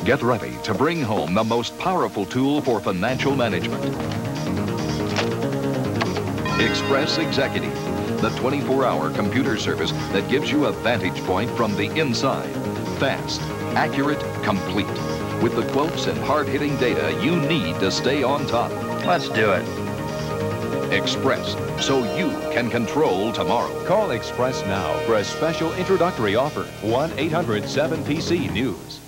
Get ready to bring home the most powerful tool for financial management. X.Press Executive, the 24-hour computer service that gives you a vantage point from the inside. Fast, accurate, complete. With the quotes and hard-hitting data you need to stay on top. Let's do it. X.Press, so you can control tomorrow. Call X.Press now for a special introductory offer. 1-800-7PC-NEWS.